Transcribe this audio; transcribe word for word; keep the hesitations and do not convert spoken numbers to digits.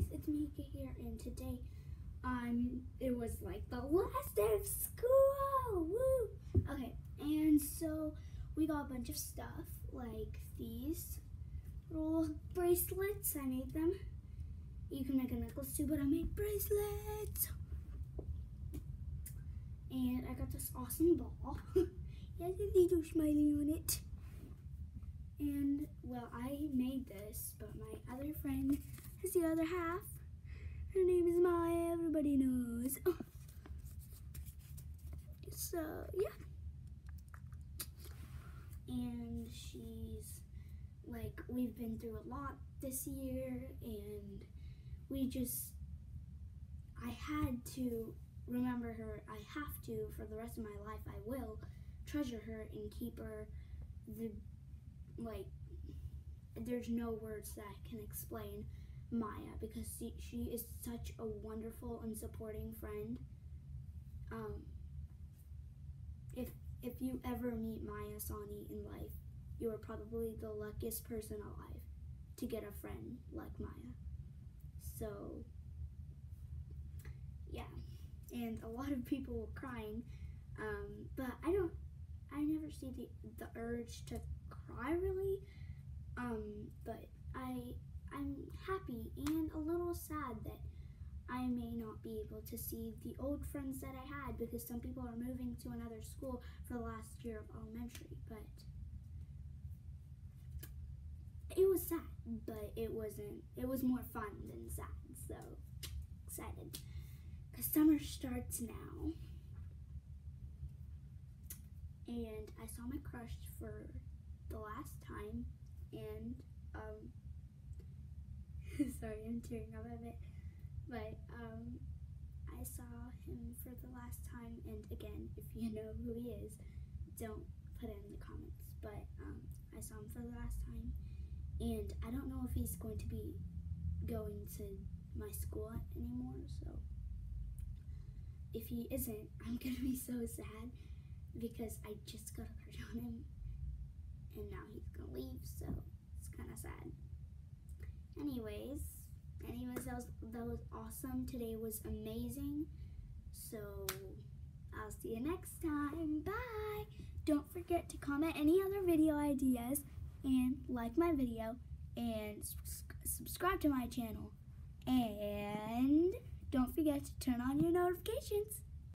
it's Mika here, and today, um, it was like the last day of school, woo! Okay, and so we got a bunch of stuff, like these little bracelets. I made them. You can make a necklace too, but I made bracelets. And I got this awesome ball. It has a little smiley on it. And, well, I made this, but my other friend has the other half. Her name is Maya, everybody knows. So, yeah. And she's, like, we've been through a lot this year, and we just, I had to remember her. I have to, for the rest of my life, I will treasure her and keep her the, like, there's no words that can explain Maya, because she, she is such a wonderful and supporting friend. Um, if if you ever meet Maya Sani in life, you are probably the luckiest person alive to get a friend like Maya. So, yeah, and a lot of people were crying, um, but I don't, I never see the, the urge to cry really, um, but I, I'm happy and a little sad that I may not be able to see the old friends that I had, because some people are moving to another school for the last year of elementary, but it was sad, but it wasn't, it was more fun than sad, so excited, because summer starts now, and I saw my crush for the last time, and, um, sorry, I'm tearing up a bit, but, um, I saw him for the last time, and again, if you know who he is, don't put it in the comments, but, um, I saw him for the last time, and I don't know if he's going to be going to my school anymore, so if he isn't, I'm gonna be so sad, because I just got a crush on him, and now he's gonna leave, so it's kind of sad. Anyways, anyways, that was, that was awesome. Today was amazing, so I'll see you next time. Bye! Don't forget to comment any other video ideas, and like my video, and subscribe to my channel, and don't forget to turn on your notifications.